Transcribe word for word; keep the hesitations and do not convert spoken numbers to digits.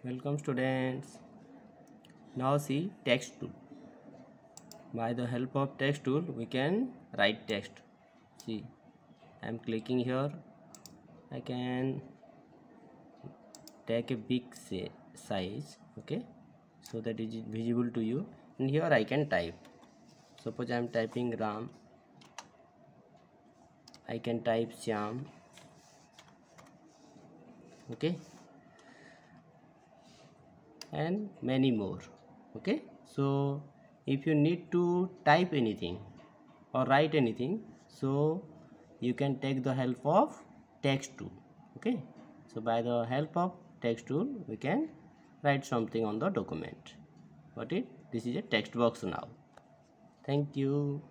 Welcome students. Now see text tool. By the help of text tool we can write text. See, I am clicking here. I can take a big size, okay, so that it is visible to you, and here I can type. Suppose I am typing Ram, I can type Shyam, okay, and many more. Okay, so if you need to type anything or write anything, so you can take the help of text tool. Okay, so by the help of text tool we can write something on the document. Got it? This is a text box now. Thank you.